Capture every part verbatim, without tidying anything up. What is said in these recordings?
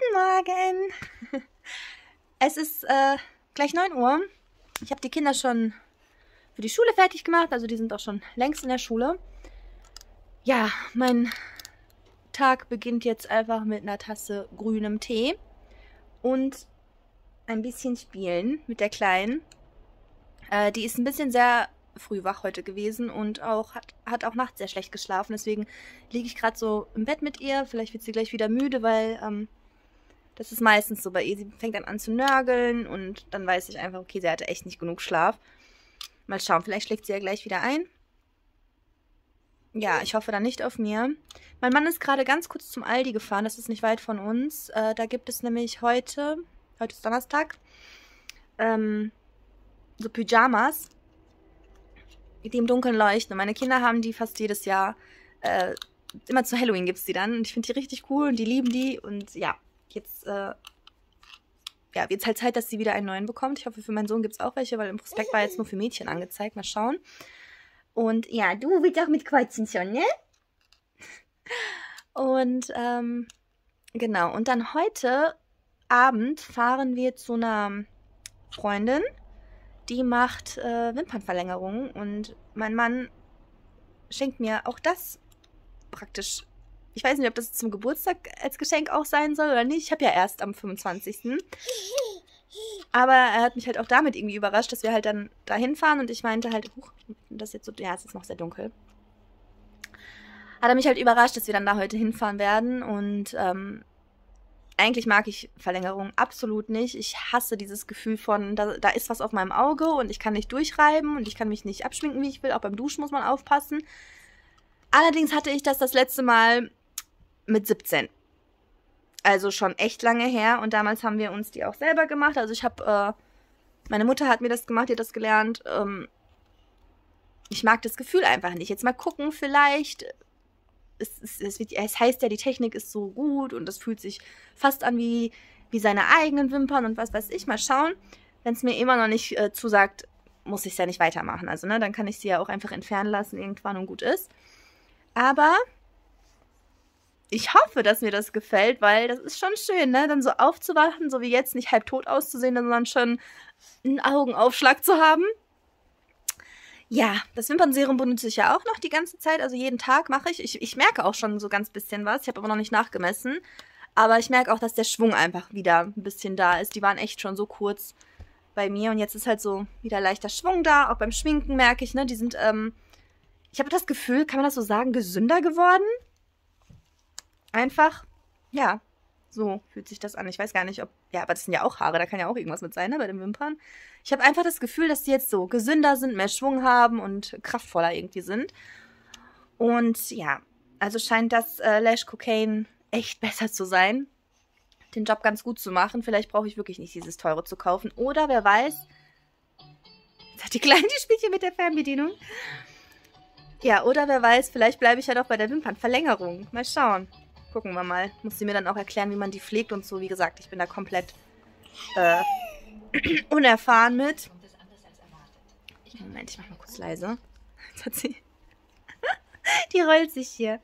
Morgen! Es ist äh, gleich neun Uhr. Ich habe die Kinder schon für die Schule fertig gemacht, also die sind auch schon längst in der Schule. Ja, mein Tag beginnt jetzt einfach mit einer Tasse grünem Tee und ein bisschen spielen mit der Kleinen. Äh, die ist ein bisschen sehr früh wach heute gewesen und auch hat, hat auch nachts sehr schlecht geschlafen. Deswegen liege ich gerade so im Bett mit ihr. Vielleicht wird sie gleich wieder müde, weil ähm, das ist meistens so bei ihr. Sie fängt dann an zu nörgeln und dann weiß ich einfach, okay, sie hatte echt nicht genug Schlaf. Mal schauen, vielleicht schlägt sie ja gleich wieder ein. Ja, ich hoffe dann nicht auf mir. Mein Mann ist gerade ganz kurz zum Aldi gefahren. Das ist nicht weit von uns. Äh, da gibt es nämlich heute, heute ist Donnerstag, ähm, so Pyjamas, die im Dunkeln leuchten. Und meine Kinder haben die fast jedes Jahr. Äh, immer zu Halloween gibt es die dann. Und ich finde die richtig cool und die lieben die. Und ja, jetzt äh, ja, wird es halt Zeit, dass sie wieder einen neuen bekommt. Ich hoffe, für meinen Sohn gibt es auch welche, weil im Prospekt war jetzt nur für Mädchen angezeigt. Mal schauen. Und ja, du willst auch mit Kreuzen schon, ne? Und ähm, genau. Und dann heute Abend fahren wir zu einer Freundin, die macht äh, Wimpernverlängerungen. Und mein Mann schenkt mir auch das praktisch. Ich weiß nicht, ob das zum Geburtstag als Geschenk auch sein soll oder nicht. Ich habe ja erst am fünfundzwanzigsten Aber er hat mich halt auch damit irgendwie überrascht, dass wir halt dann da hinfahren. Und ich meinte halt, huch, das ist jetzt so, ja, es ist noch sehr dunkel. Hat er mich halt überrascht, dass wir dann da heute hinfahren werden. Und ähm, eigentlich mag ich Verlängerungen absolut nicht. Ich hasse dieses Gefühl von, da, da ist was auf meinem Auge und ich kann nicht durchreiben und ich kann mich nicht abschminken, wie ich will. Auch beim Duschen muss man aufpassen. Allerdings hatte ich das das letzte Mal mit siebzehn. Also schon echt lange her. Und damals haben wir uns die auch selber gemacht. Also ich habe, äh, meine Mutter hat mir das gemacht, die hat das gelernt. Ähm, ich mag das Gefühl einfach nicht. Jetzt mal gucken, vielleicht. Es, es, es, wird, es heißt ja, die Technik ist so gut und das fühlt sich fast an wie, wie seine eigenen Wimpern und was weiß ich. Mal schauen. Wenn es mir immer noch nicht äh, zusagt, muss ich es ja nicht weitermachen. Also, ne, dann kann ich sie ja auch einfach entfernen lassen irgendwann und gut ist. Aber ich hoffe, dass mir das gefällt, weil das ist schon schön, ne? Dann so aufzuwachen, so wie jetzt, nicht halb tot auszusehen, sondern schon einen Augenaufschlag zu haben. Ja, das Wimpernserum benutze ich ja auch noch die ganze Zeit, also jeden Tag mache ich. Ich, ich merke auch schon so ganz bisschen was, ich habe aber noch nicht nachgemessen. Aber ich merke auch, dass der Schwung einfach wieder ein bisschen da ist. Die waren echt schon so kurz bei mir und jetzt ist halt so wieder leichter Schwung da. Auch beim Schminken merke ich, ne, die sind, ähm, ich habe das Gefühl, kann man das so sagen, gesünder geworden? Einfach, ja, so fühlt sich das an. Ich weiß gar nicht, ob, ja, aber das sind ja auch Haare, da kann ja auch irgendwas mit sein, ne, bei den Wimpern. Ich habe einfach das Gefühl, dass die jetzt so gesünder sind, mehr Schwung haben und kraftvoller irgendwie sind. Und ja, also scheint das äh, Lash Cocaine echt besser zu sein. Den Job ganz gut zu machen. Vielleicht brauche ich wirklich nicht dieses teure zu kaufen. Oder wer weiß, jetzt hat die Kleine, die spielt hier mit der Fernbedienung. Ja, oder wer weiß, vielleicht bleibe ich ja doch bei der Wimpernverlängerung. Mal schauen. Gucken wir mal. Muss sie mir dann auch erklären, wie man die pflegt und so. Wie gesagt, ich bin da komplett äh, unerfahren mit. Moment, ich mach mal kurz leise. Jetzt hat sie die rollt sich hier.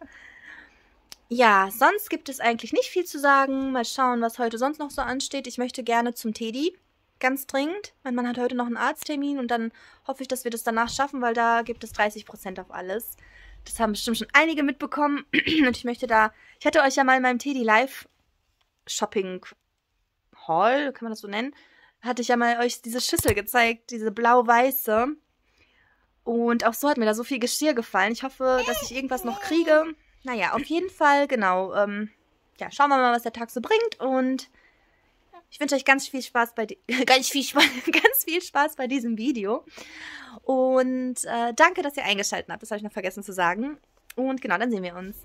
Ja, sonst gibt es eigentlich nicht viel zu sagen. Mal schauen, was heute sonst noch so ansteht. Ich möchte gerne zum Teddy. Ganz dringend. Mein Mann hat heute noch einen Arzttermin und dann hoffe ich, dass wir das danach schaffen, weil da gibt es dreißig Prozent auf alles. Das haben bestimmt schon einige mitbekommen. Und ich möchte da, ich hatte euch ja mal in meinem Teddy Live Shopping Haul, kann man das so nennen, hatte ich ja mal euch diese Schüssel gezeigt, diese blau-weiße. Und auch so hat mir da so viel Geschirr gefallen. Ich hoffe, dass ich irgendwas noch kriege. Naja, auf jeden Fall, genau. Ähm, ja, schauen wir mal, was der Tag so bringt. Und ich wünsche euch ganz viel Spaß bei ganz viel Spaß, ganz viel Spaß bei diesem Video. Und äh, danke, dass ihr eingeschaltet habt. Das habe ich noch vergessen zu sagen. Und genau, dann sehen wir uns.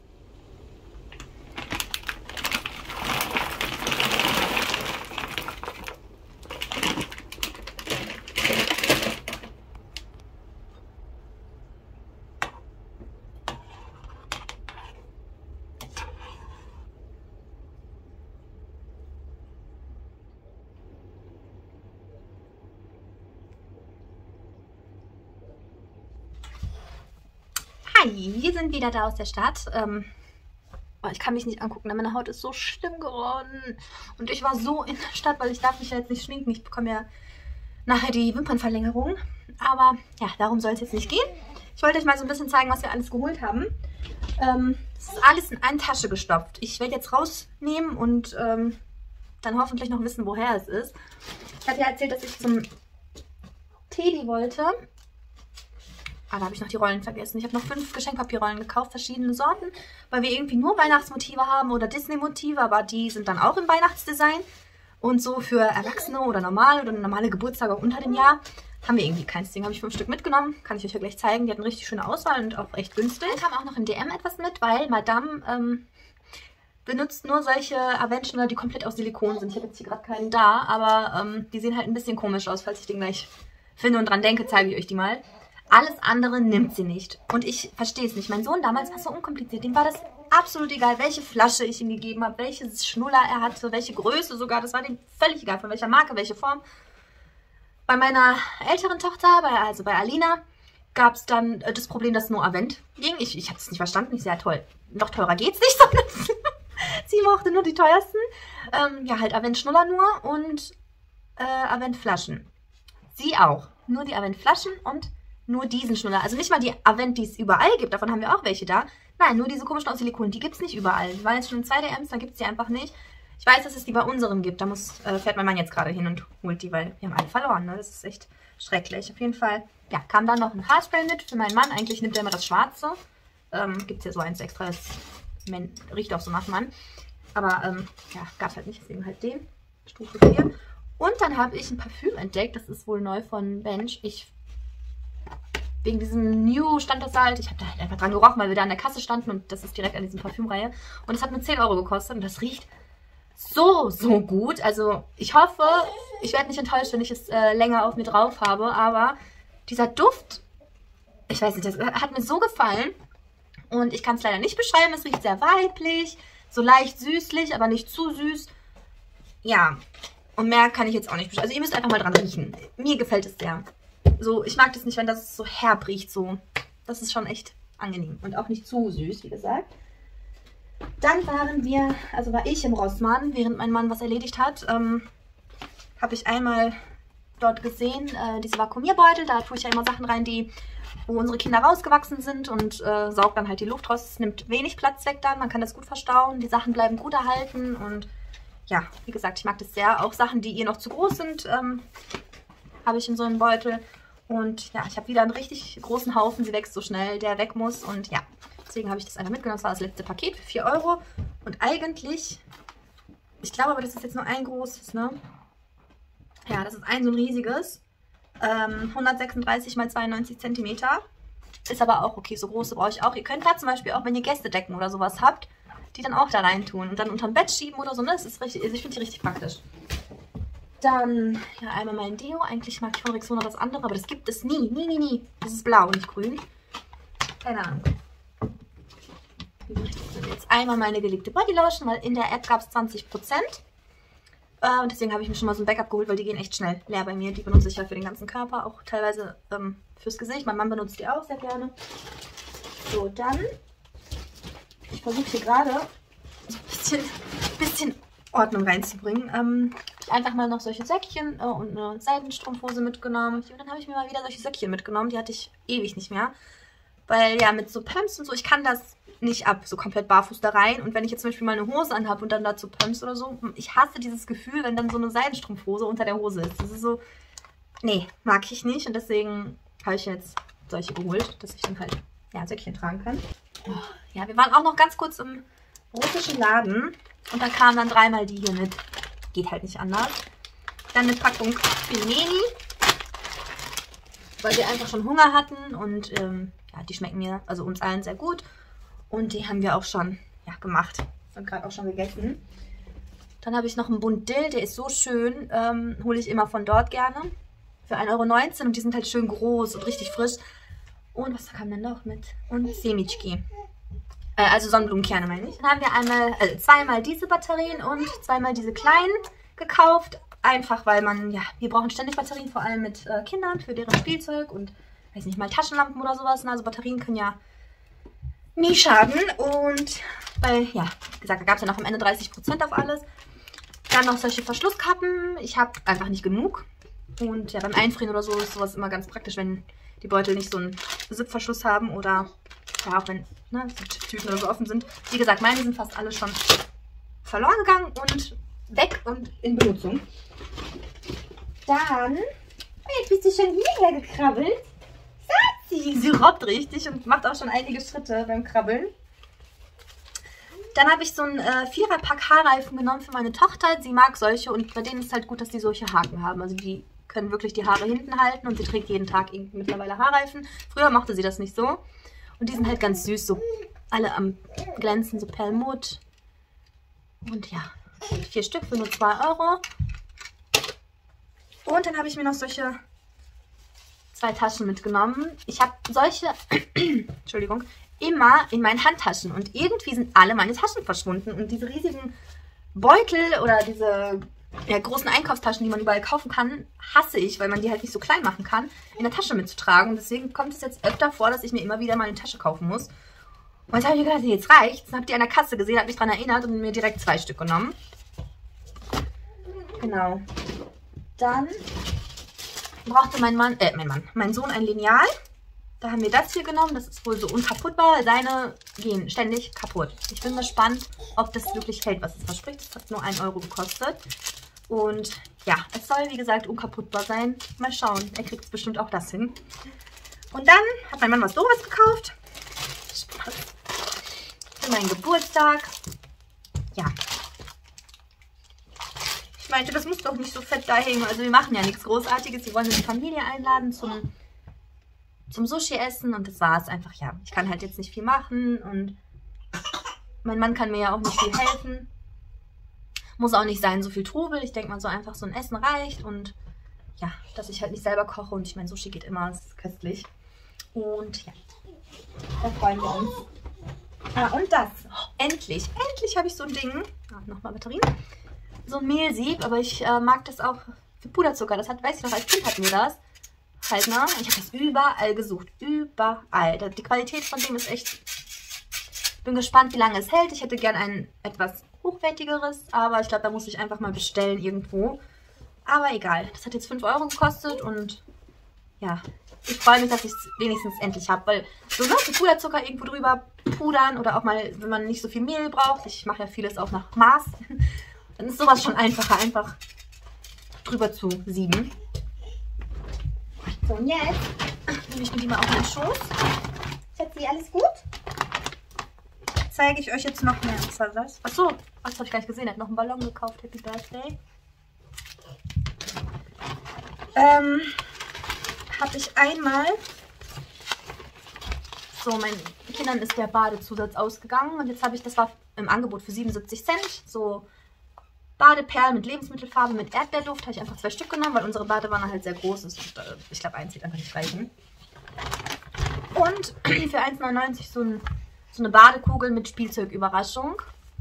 Hi, wir sind wieder da aus der Stadt. Ähm, oh, ich kann mich nicht angucken, denn meine Haut ist so schlimm geworden. Und ich war so in der Stadt, weil ich darf mich ja jetzt nicht schminken. Ich bekomme ja nachher die Wimpernverlängerung. Aber ja, darum soll es jetzt nicht gehen. Ich wollte euch mal so ein bisschen zeigen, was wir alles geholt haben. Ähm, das ist alles in eine Tasche gestopft. Ich werde jetzt rausnehmen und ähm, dann hoffentlich noch wissen, woher es ist. Ich habe ja erzählt, dass ich zum Teddy wollte. Ah, da habe ich noch die Rollen vergessen. Ich habe noch fünf Geschenkpapierrollen gekauft, verschiedene Sorten, weil wir irgendwie nur Weihnachtsmotive haben oder Disney-Motive, aber die sind dann auch im Weihnachtsdesign. Und so für Erwachsene oder normal oder normale Geburtstage auch unter dem Jahr haben wir irgendwie keins. Deswegen habe ich fünf Stück mitgenommen. Kann ich euch ja gleich zeigen. Die hatten richtig schöne Auswahl und auch echt günstig. Ich habe auch noch im D M etwas mit, weil Madame ähm, benutzt nur solche Avent-Schnuller, die komplett aus Silikon sind. Ich habe jetzt hier gerade keinen da, aber ähm, die sehen halt ein bisschen komisch aus. Falls ich den gleich finde und dran denke, zeige ich euch die mal. Alles andere nimmt sie nicht. Und ich verstehe es nicht. Mein Sohn damals war so unkompliziert. Dem war das absolut egal, welche Flasche ich ihm gegeben habe, welches Schnuller er hatte, welche Größe sogar. Das war dem völlig egal, von welcher Marke, welche Form. Bei meiner älteren Tochter, bei, also bei Alina, gab es dann äh, das Problem, dass nur Avent ging. Ich, ich habe es nicht verstanden. Ich sehr toll. Noch teurer geht's nicht, sondern sie mochte nur die teuersten. Ähm, ja, halt Avent-Schnuller nur und äh, Avent-Flaschen. Sie auch. Nur die Avent-Flaschen und nur diesen Schnuller. Also nicht mal die Avent, die es überall gibt. Davon haben wir auch welche da. Nein, nur diese komischen aus Silikon. Die gibt es nicht überall. Die waren jetzt schon in zwei D Ms, dann gibt es die einfach nicht. Ich weiß, dass es die bei unserem gibt. Da muss, äh, fährt mein Mann jetzt gerade hin und holt die, weil wir haben alle verloren. Ne? Das ist echt schrecklich. Auf jeden Fall, ja, kam dann noch ein Haarspray mit für meinen Mann. Eigentlich nimmt er immer das Schwarze. Ähm, gibt es ja so eins extra, das riecht auch so nach Mann. Aber, ähm, ja, gab es halt nicht. Deswegen halt den. Stufe vier. Und dann habe ich ein Parfüm entdeckt. Das ist wohl neu von Bench. Ich Wegen diesem New stand das halt. Ich habe da halt einfach dran gerochen, weil wir da an der Kasse standen und das ist direkt an diesem Parfümreihe. Und es hat nur zehn Euro gekostet und das riecht so, so gut. Also ich hoffe, ich werde nicht enttäuscht, wenn ich es äh, länger auf mir drauf habe. Aber dieser Duft, ich weiß nicht, das hat mir so gefallen. Und ich kann es leider nicht beschreiben. Es riecht sehr weiblich, so leicht süßlich, aber nicht zu süß. Ja, und mehr kann ich jetzt auch nicht beschreiben. Also ihr müsst einfach mal dran riechen. Mir gefällt es sehr. So, ich mag das nicht, wenn das so herb riecht, so. Das ist schon echt angenehm. Und auch nicht zu süß, wie gesagt. Dann waren wir, also war ich im Rossmann, während mein Mann was erledigt hat, ähm, habe ich einmal dort gesehen, äh, diese Vakuumierbeutel. Da tue ich ja immer Sachen rein, die, wo unsere Kinder rausgewachsen sind und äh, saugt dann halt die Luft raus. Es nimmt wenig Platz weg dann, man kann das gut verstauen. Die Sachen bleiben gut erhalten und ja, wie gesagt, ich mag das sehr. Auch Sachen, die ihr noch zu groß sind, ähm, habe ich in so einem Beutel. Und ja, ich habe wieder einen richtig großen Haufen. Sie wächst so schnell, der weg muss. Und ja, deswegen habe ich das einfach mitgenommen. Das war das letzte Paket für vier Euro. Und eigentlich, ich glaube aber, das ist jetzt nur ein großes, ne? Ja, das ist ein so ein riesiges. Ähm, hundertsechsunddreißig mal zweiundneunzig Zentimeter. Ist aber auch okay, so große brauche ich auch. Ihr könnt da zum Beispiel auch, wenn ihr Gästedecken oder sowas habt, die dann auch da rein tun. Und dann unterm Bett schieben oder so, ne? Das ist richtig, also ich finde die richtig praktisch. Dann, ja, einmal mein Deo. Eigentlich mag ich von Rexona das andere, aber das gibt es nie. Nie, nie, nie. Das ist blau, nicht grün. Keine Ahnung. Jetzt einmal meine geliebte Bodylotion, weil in der App gab es zwanzig Prozent. Äh, und deswegen habe ich mir schon mal so ein Backup geholt, weil die gehen echt schnell leer bei mir. Die benutze ich ja für den ganzen Körper, auch teilweise ähm, fürs Gesicht. Mein Mann benutzt die auch sehr gerne. So, dann, ich versuche hier gerade so ein bisschen, bisschen Ordnung reinzubringen. Ähm, einfach mal noch solche Säckchen äh, und eine Seidenstrumpfhose mitgenommen. Und dann habe ich mir mal wieder solche Säckchen mitgenommen. Die hatte ich ewig nicht mehr. Weil ja, mit so Pumps und so, ich kann das nicht ab, so komplett barfuß da rein. Und wenn ich jetzt zum Beispiel mal eine Hose anhabe und dann dazu Pumps oder so, ich hasse dieses Gefühl, wenn dann so eine Seidenstrumpfhose unter der Hose ist. Das ist so, nee, mag ich nicht. Und deswegen habe ich jetzt solche geholt, dass ich dann halt, ja, Säckchen tragen kann. Oh, ja, wir waren auch noch ganz kurz im russischen Laden. Und da kamen dann dreimal die hier mit. Geht halt nicht anders. Dann eine Packung Pilmeni, weil wir einfach schon Hunger hatten. Und ähm, ja, die schmecken mir, also uns allen sehr gut. Und die haben wir auch schon ja, gemacht. Und gerade auch schon gegessen. Dann habe ich noch einen Bund Dill, der ist so schön. Ähm, hole ich immer von dort gerne. Für ein Euro neunzehn und die sind halt schön groß und richtig frisch. Und was kam denn noch mit? Und Semitschki. Äh, also Sonnenblumenkerne meine ich. Dann haben wir einmal, also zweimal diese Batterien und zweimal diese kleinen gekauft. Einfach weil man, ja, wir brauchen ständig Batterien, vor allem mit äh, Kindern für deren Spielzeug und, weiß nicht, mal Taschenlampen oder sowas. Also Batterien können ja nie schaden. Und Weil, ja, wie gesagt, da gab es ja noch am Ende dreißig Prozent auf alles. Dann noch solche Verschlusskappen. Ich habe einfach nicht genug. Und ja, beim Einfrieren oder so ist sowas immer ganz praktisch, wenn die Beutel nicht so einen Zipverschluss haben oder ja, auch wenn ne, die Tüten oder so offen sind. Wie gesagt, meine sind fast alle schon verloren gegangen und weg und in Benutzung. Dann, oh, jetzt bist du schon hierher gekrabbelt. Sazi, sie robbt richtig und macht auch schon einige Schritte beim Krabbeln. Dann habe ich so einen äh, Vierer-Pack Haarreifen genommen für meine Tochter. Sie mag solche und bei denen ist es halt gut, dass die solche Haken haben. Also die können wirklich die Haare hinten halten und sie trägt jeden Tag mittlerweile Haarreifen. Früher mochte sie das nicht so. Und die sind halt ganz süß, so alle am Glänzen, so Perlmutt. Und ja, vier Stück für nur zwei Euro. Und dann habe ich mir noch solche zwei Taschen mitgenommen. Ich habe solche, Entschuldigung, immer in meinen Handtaschen. Und irgendwie sind alle meine Taschen verschwunden. Und diese riesigen Beutel oder diese ja, großen Einkaufstaschen, die man überall kaufen kann, hasse ich, weil man die halt nicht so klein machen kann, in der Tasche mitzutragen. Und deswegen kommt es jetzt öfter vor, dass ich mir immer wieder mal eine Tasche kaufen muss. Und jetzt habe ich mir gedacht, jetzt reicht's. Dann habt ihr an der Kasse gesehen, hat mich daran erinnert und mir direkt zwei Stück genommen. Genau. Dann brauchte mein Mann, äh, mein Mann, mein Sohn ein Lineal. Da haben wir das hier genommen. Das ist wohl so unkaputtbar. Seine gehen ständig kaputt. Ich bin gespannt, ob das wirklich hält, was es verspricht. Das hat nur einen Euro gekostet. Und ja, es soll, wie gesagt, unkaputtbar sein. Mal schauen. Er kriegt bestimmt auch das hin. Und dann hat mein Mann was Doofes gekauft. Spaß. Für meinen Geburtstag. Ja. Ich meinte, das muss doch nicht so fett da hängen. Also wir machen ja nichts Großartiges. Wir wollen die Familie einladen zum, zum Sushi essen. Und das war es einfach, ja. Ich kann halt jetzt nicht viel machen. Und mein Mann kann mir ja auch nicht viel helfen. Muss auch nicht sein, so viel Trubel. Ich denke mal, so einfach so ein Essen reicht. Und ja, dass ich halt nicht selber koche. Und ich meine, Sushi geht immer, es ist köstlich. Und ja, da freuen wir uns. Ah, und das. Oh, endlich, endlich habe ich so ein Ding. Ah, nochmal Batterien. So ein Mehlsieb, aber ich äh, mag das auch für Puderzucker. Das hat, weiß ich noch, als Kind hatten wir das. Halt, ne? Ich habe das überall gesucht. Überall. Die Qualität von dem ist echt... Bin gespannt, wie lange es hält. Ich hätte gern ein etwas hochwertigeres, aber ich glaube, da muss ich einfach mal bestellen irgendwo. Aber egal. Das hat jetzt fünf Euro gekostet und ja, ich freue mich, dass ich es wenigstens endlich habe, weil so noch mit Puderzucker irgendwo drüber pudern oder auch mal, wenn man nicht so viel Mehl braucht, ich mache ja vieles auch nach Maß, dann ist sowas schon einfacher, einfach drüber zu sieben. So, und jetzt nehme ich mir die mal auf den Schoß. Schatzi, alles gut? Zeige ich euch jetzt noch mehr. Was war das? Achso, das habe ich gar nicht gesehen. Er hat noch einen Ballon gekauft. Happy Birthday. Ähm, habe ich einmal... So, meinen Kindern ist der Badezusatz ausgegangen. Und jetzt habe ich, das war im Angebot für siebenundsiebzig Cent. So Badeperlen mit Lebensmittelfarbe, mit Erdbeerduft. Habe ich einfach zwei Stück genommen, weil unsere Badewanne halt sehr groß ist. Ich glaube, eins wird einfach nicht reichen. Und für eins neunundneunzig so ein... So eine Badekugel mit Spielzeugüberraschung.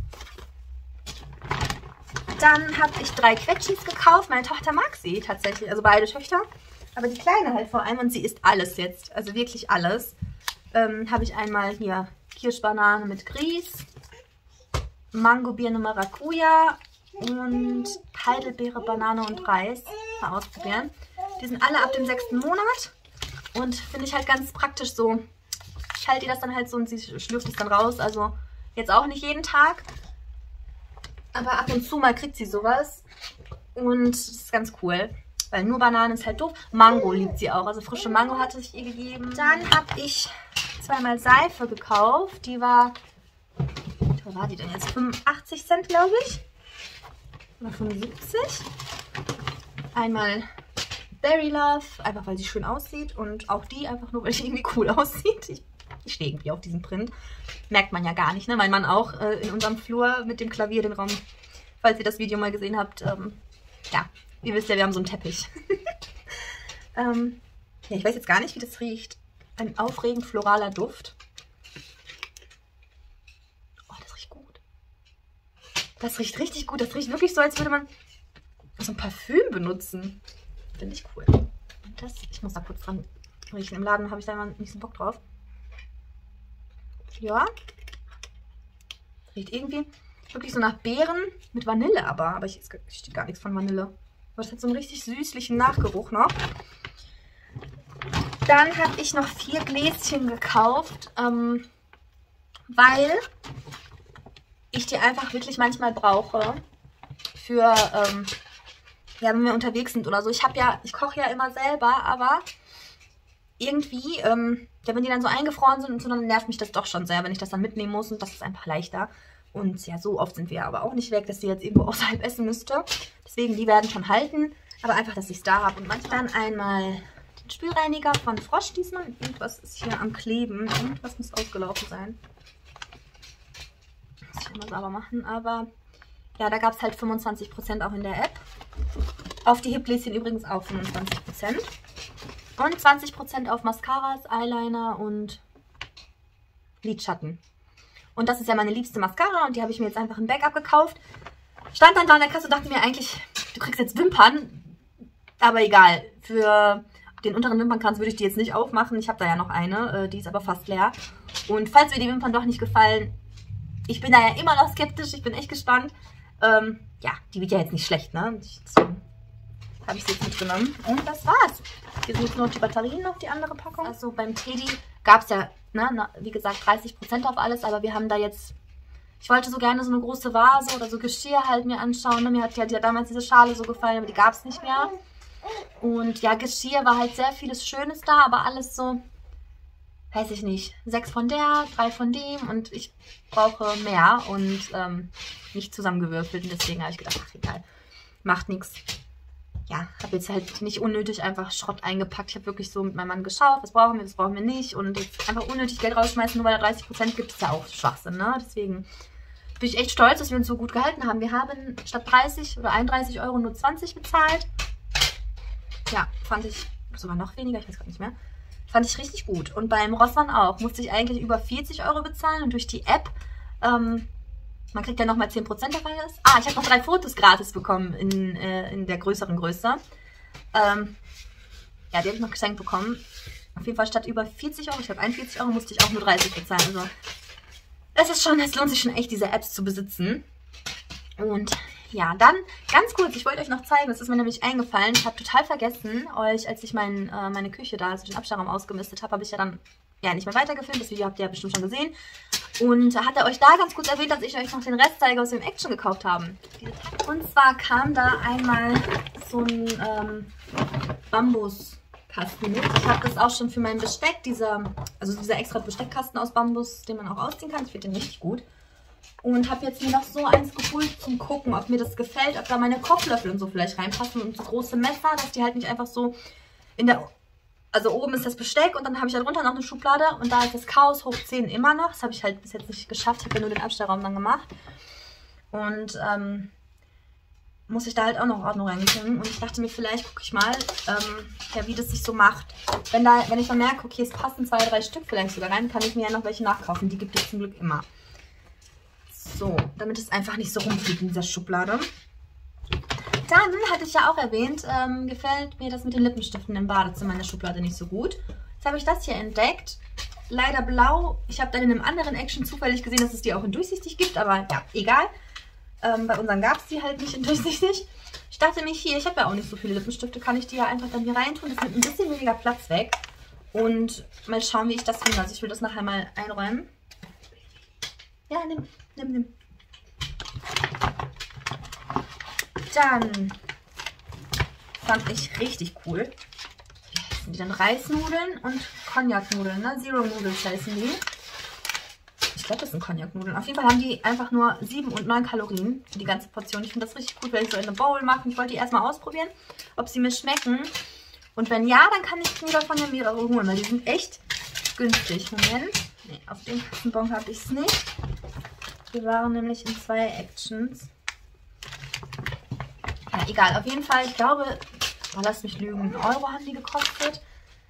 Dann habe ich drei Quetschis gekauft. Meine Tochter mag sie tatsächlich, also beide Töchter. Aber die Kleine halt vor allem und sie isst alles jetzt. Also wirklich alles. Ähm, habe ich einmal hier Kirschbanane mit Grieß, Mango, Birne, Maracuja und Heidelbeere, Banane und Reis. Mal ausprobieren. Die sind alle ab dem sechsten Monat. Und finde ich halt ganz praktisch so. Ich halte ihr das dann halt so und sie schlürft es dann raus. Also jetzt auch nicht jeden Tag. Aber ab und zu mal kriegt sie sowas. Und das ist ganz cool. Weil nur Bananen ist halt doof. Mango liebt sie auch. Also frische Mango hatte ich ihr gegeben. Dann habe ich zweimal Seife gekauft. Die war... Wie war die denn jetzt? fünfundachtzig Cent, glaube ich. Oder fünfundsiebzig. Einmal Berry Love. Einfach weil sie schön aussieht. Und auch die einfach nur, weil sie irgendwie cool aussieht. Ich Ich stehe irgendwie auf diesem Print. Merkt man ja gar nicht, ne? Mein Mann auch äh, in unserem Flur mit dem Klavier, den Raum. Falls ihr das Video mal gesehen habt. Ähm, ja, ihr wisst ja, wir haben so einen Teppich. ähm, ja, ich weiß jetzt gar nicht, wie das riecht. Ein aufregend floraler Duft. Oh, das riecht gut. Das riecht richtig gut. Das riecht wirklich so, als würde man so ein Parfüm benutzen. Finde ich cool. Und das, ich muss da kurz dran riechen. Im Laden habe ich da immer nicht so Bock drauf. Ja. Riecht irgendwie wirklich so nach Beeren mit Vanille aber. Aber ich steht gar nichts von Vanille. Aber das hat so einen richtig süßlichen Nachgeruch noch. Dann habe ich noch vier Gläschen gekauft, ähm, weil ich die einfach wirklich manchmal brauche für, ähm, ja, wenn wir unterwegs sind oder so. Ich habe ja, ich koche ja immer selber, aber irgendwie, ähm, ja, wenn die dann so eingefroren sind und so, dann nervt mich das doch schon sehr, wenn ich das dann mitnehmen muss und das ist einfach leichter. Und ja, so oft sind wir aber auch nicht weg, dass die jetzt irgendwo außerhalb essen müsste. Deswegen, die werden schon halten, aber einfach, dass ich es da habe. Und manchmal dann einmal den Spülreiniger von Frosch diesmal. Irgendwas ist hier am Kleben, irgendwas muss ausgelaufen sein. Muss ich immer sauber machen, aber ja, da gab es halt fünfundzwanzig Prozent auch in der App. Auf die Hip-Gläschen übrigens auch fünfundzwanzig Prozent. Und zwanzig Prozent auf Mascaras, Eyeliner und Lidschatten. Und das ist ja meine liebste Mascara und die habe ich mir jetzt einfach im Backup gekauft. Stand dann da an der Kasse und dachte mir eigentlich, du kriegst jetzt Wimpern. Aber egal, für den unteren Wimpernkranz würde ich die jetzt nicht aufmachen. Ich habe da ja noch eine, die ist aber fast leer. Und falls mir die Wimpern doch nicht gefallen, ich bin da ja immer noch skeptisch, ich bin echt gespannt. Ähm, ja, die wird ja jetzt nicht schlecht, ne? Deswegen habe ich sie jetzt mitgenommen. Und das war's. Hier sind jetzt nur die Batterien auf die andere Packung. Also beim Teddy gab es ja, ne, wie gesagt, dreißig Prozent auf alles. Aber wir haben da jetzt, ich wollte so gerne so eine große Vase oder so Geschirr halt mir anschauen. Ne? Mir hat ja, ja damals diese Schale so gefallen, aber die gab es nicht mehr. Und ja, Geschirr war halt sehr vieles Schönes da, aber alles so, weiß ich nicht, sechs von der, drei von dem und ich brauche mehr und ähm, nicht zusammengewürfelt. Und deswegen habe ich gedacht, ach egal, macht nichts. Ja, habe jetzt halt nicht unnötig einfach Schrott eingepackt. Ich habe wirklich so mit meinem Mann geschaut, was brauchen wir, was brauchen wir nicht. Und jetzt einfach unnötig Geld rausschmeißen, nur weil er dreißig Prozent gibt, ist ja auch Schwachsinn, ne? Deswegen bin ich echt stolz, dass wir uns so gut gehalten haben. Wir haben statt dreißig oder einunddreißig Euro nur zwanzig bezahlt. Ja, fand ich sogar noch weniger, ich weiß gar nicht mehr. Fand ich richtig gut. Und beim Rossmann auch. Musste ich eigentlich über vierzig Euro bezahlen. Und durch die App, ähm, man kriegt ja nochmal zehn Prozent dabei. Ist. Ah, ich habe noch drei Fotos gratis bekommen in, äh, in der größeren Größe. Ähm, ja, die habe ich noch geschenkt bekommen. Auf jeden Fall statt über vierzig Euro, ich glaube einundvierzig Euro, musste ich auch nur dreißig bezahlen. Also, es ist schon, es lohnt sich schon echt, diese Apps zu besitzen. Und ja, dann ganz kurz, ich wollte euch noch zeigen, das ist mir nämlich eingefallen. Ich habe total vergessen, euch, als ich mein, äh, meine Küche da, also den Abstellraum ausgemistet habe, habe ich ja dann ja nicht mehr weitergefilmt. Das Video habt ihr ja bestimmt schon gesehen. Und hat er euch da ganz kurz erwähnt, dass ich euch noch den Rest zeige, aus dem Action gekauft habe. Und zwar kam da einmal so ein ähm, Bambuskasten mit. Ich habe das auch schon für mein Besteck, dieser, also dieser extra Besteckkasten aus Bambus, den man auch ausziehen kann. Ich finde den richtig gut. Und habe jetzt mir noch so eins geholt zum Gucken, ob mir das gefällt, ob da meine Kochlöffel und so vielleicht reinpassen und so große Messer, dass die halt nicht einfach so in der, also oben ist das Besteck und dann habe ich da drunter noch eine Schublade und da ist das Chaos hoch zehn immer noch. Das habe ich halt bis jetzt nicht geschafft, ich habe ja nur den Abstellraum dann gemacht. Und ähm, muss ich da halt auch noch Ordnung reinbringen. Und ich dachte mir, vielleicht gucke ich mal, ähm, ja, wie das sich so macht. Wenn, da, wenn ich dann merke, okay, es passen zwei, drei Stück vielleicht sogar rein, kann ich mir ja noch welche nachkaufen. Die gibt es zum Glück immer. So, damit es einfach nicht so rumfliegt in dieser Schublade. Dann hatte ich ja auch erwähnt, ähm, gefällt mir das mit den Lippenstiften im Badezimmer in der Schublade nicht so gut. Jetzt habe ich das hier entdeckt. Leider blau. Ich habe dann in einem anderen Action zufällig gesehen, dass es die auch in durchsichtig gibt, aber ja, egal. Ähm, bei unseren gab es die halt nicht in durchsichtig. Ich dachte mir, hier, ich habe ja auch nicht so viele Lippenstifte, kann ich die ja einfach dann hier reintun. Das nimmt ein bisschen weniger Platz weg. Und mal schauen, wie ich das finde. Also ich will das nachher mal einräumen. Ja, nimm, nimm, nimm. Dann fand ich richtig cool. Wie heißen die dann? Reisnudeln und Cognac-Nudeln, ne? Zero Noodles heißen die. Ich glaube, das sind Cognac-Nudeln. Auf jeden Fall haben die einfach nur sieben und neun Kalorien für die ganze Portion. Ich finde das richtig gut, wenn ich so in eine Bowl mache. Ich wollte die erstmal ausprobieren, ob sie mir schmecken. Und wenn ja, dann kann ich mir davon ja mehrere holen, weil die sind echt günstig. Moment. Nee, auf dem Kassenbon habe ich es nicht. Wir waren nämlich in zwei Actions. Ja, egal. Auf jeden Fall, ich glaube, oh, lasst mich lügen, einen Euro haben die gekostet.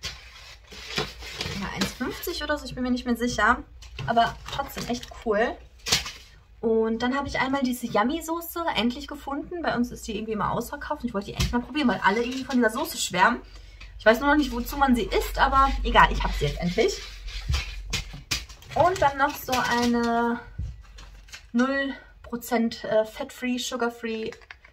Ja, eins fünfzig oder so, ich bin mir nicht mehr sicher. Aber trotzdem echt cool. Und dann habe ich einmal diese Yummy-Soße endlich gefunden. Bei uns ist die irgendwie immer ausverkauft. Ich wollte die endlich mal probieren, weil alle irgendwie von dieser Soße schwärmen. Ich weiß nur noch nicht, wozu man sie isst, aber egal, ich habe sie jetzt endlich. Und dann noch so eine null Prozent äh, Fat-Free, Sugar-Free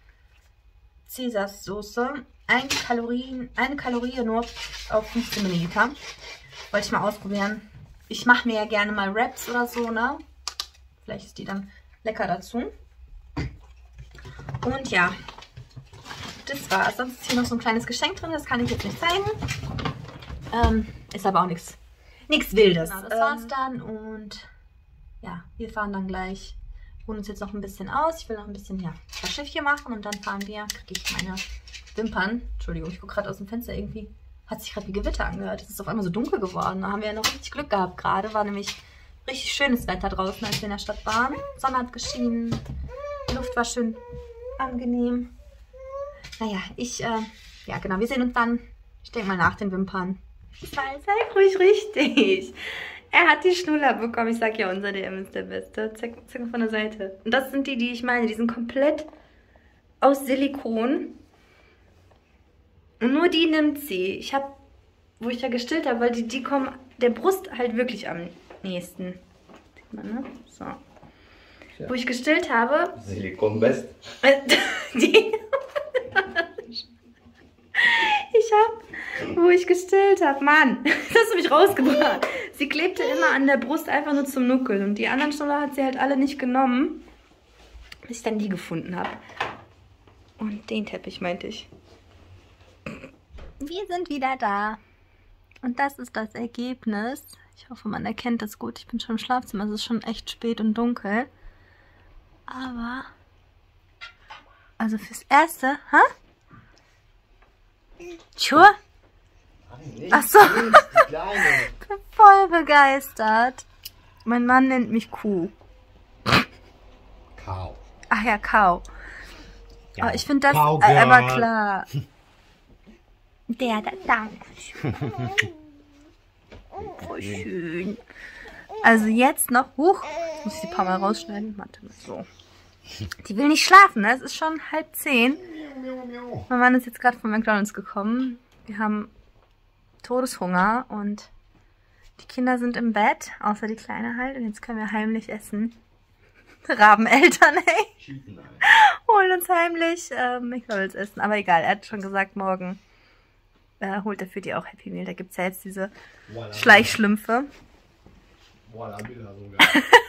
Cäsarsoße. Ein Kalorien, eine Kalorie nur auf fünfzehn Milliliter. Wollte ich mal ausprobieren. Ich mache mir ja gerne mal Wraps oder so, ne? Vielleicht ist die dann lecker dazu. Und ja, das war's. Sonst ist hier noch so ein kleines Geschenk drin, das kann ich jetzt nicht zeigen. Ähm, ist aber auch nichts nichts Wildes. Genau, das ähm, war's dann und ja, wir fahren dann gleich, ruhen uns jetzt noch ein bisschen aus. Ich will noch ein bisschen, ja, das Schiffchen machen und dann fahren wir, kriege ich meine Wimpern. Entschuldigung, ich gucke gerade aus dem Fenster irgendwie. Hat sich gerade wie Gewitter angehört. Es ist auf einmal so dunkel geworden. Da haben wir ja noch richtig Glück gehabt gerade. War nämlich richtig schönes Wetter draußen, als wir in der Stadt waren. Sonne hat geschienen. Die Luft war schön angenehm. Naja, ich, äh, ja genau, wir sehen uns dann, ich denke mal, nach den Wimpern. Sei, sei ruhig richtig. Er hat die Schnuller bekommen. Ich sag ja, unser D M ist der beste. Zeig, zeig mal von der Seite. Und das sind die, die ich meine. Die sind komplett aus Silikon. Und nur die nimmt sie. Ich habe, wo ich ja gestillt habe, weil die, die kommen der Brust halt wirklich am nächsten. Sieht man, ne? So. Ja. Wo ich gestillt habe. Silikon best. die. Ich hab, wo ich gestillt habe, Mann, das hast du mich rausgebracht. Sie klebte immer an der Brust einfach nur zum Nuckeln. Und die anderen Schnuller hat sie halt alle nicht genommen, bis ich dann die gefunden habe. Und den Teppich meinte ich. Wir sind wieder da. Und das ist das Ergebnis. Ich hoffe, man erkennt das gut. Ich bin schon im Schlafzimmer. Es ist schon echt spät und dunkel. Aber, also fürs Erste, hä? Tschur? Achso. Ich bin voll begeistert. Mein Mann nennt mich Kuh. Kau. Ach ja, Kau. Ja. Oh, ich finde das Kau, äh, aber klar. Der, der, danke. Voll schön. Also jetzt noch, huch, jetzt muss ich die ein paar Mal rausschneiden. Warte mal, so. Die will nicht schlafen, ne? Es ist schon halb zehn. Mein Mann ist jetzt gerade von McDonald's gekommen. Wir haben Todeshunger und die Kinder sind im Bett, außer die Kleine halt. Und jetzt können wir heimlich essen. Rabeneltern, ey. Holen uns heimlich äh, McDonald's essen. Aber egal, er hat schon gesagt, morgen äh, holt er für die auch Happy Meal. Da gibt es ja jetzt diese voilà, Schleichschlümpfe. Voilà, Bilder sogar.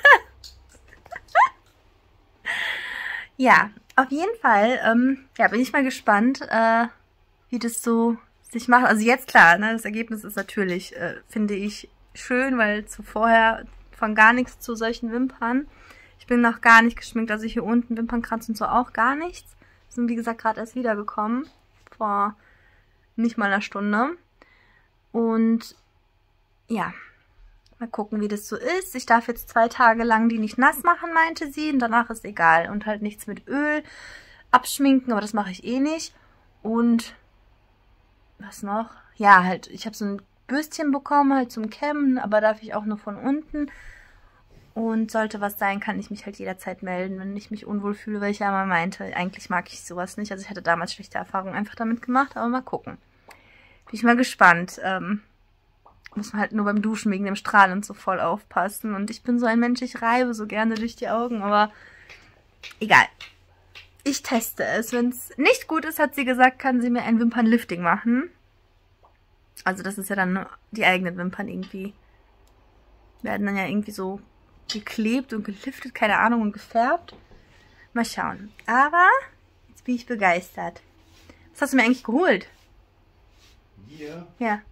Ja, auf jeden Fall, ähm, ja, bin ich mal gespannt, äh, wie das so sich macht. Also jetzt klar, ne, das Ergebnis ist natürlich, äh, finde ich, schön, weil zuvor von gar nichts zu solchen Wimpern. Ich bin noch gar nicht geschminkt, also hier unten Wimpernkranz und so auch gar nichts. Sind wie gesagt gerade erst wiedergekommen, vor nicht mal einer Stunde. Und ja, mal gucken, wie das so ist. Ich darf jetzt zwei Tage lang die nicht nass machen, meinte sie. Und danach ist egal. Und halt nichts mit Öl abschminken, aber das mache ich eh nicht. Und was noch? Ja, halt, ich habe so ein Bürstchen bekommen, halt zum Kämmen, aber darf ich auch nur von unten. Und sollte was sein, kann ich mich halt jederzeit melden, wenn ich mich unwohl fühle, weil ich ja mal meinte, eigentlich mag ich sowas nicht. Also ich hatte damals schlechte Erfahrungen einfach damit gemacht, aber mal gucken. Bin ich mal gespannt. Ähm, muss man halt nur beim Duschen wegen dem Strahl und so voll aufpassen. Und ich bin so ein Mensch, ich reibe so gerne durch die Augen, aber egal. Ich teste es. Wenn es nicht gut ist, hat sie gesagt, kann sie mir ein Wimpernlifting machen. Also das ist ja dann die eigenen Wimpern irgendwie. Werden dann ja irgendwie so geklebt und geliftet, keine Ahnung, und gefärbt. Mal schauen. Aber jetzt bin ich begeistert. Was hast du mir eigentlich geholt? Hier? Ja.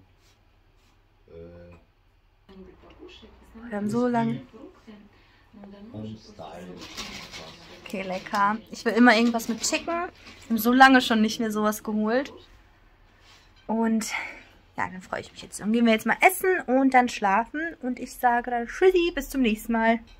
Wir haben so lange... Okay, lecker. Ich will immer irgendwas mit Chicken. Wir haben so lange schon nicht mehr sowas geholt. Und ja, dann freue ich mich jetzt. Dann gehen wir jetzt mal essen und dann schlafen. Und ich sage dann Tschüssi, bis zum nächsten Mal.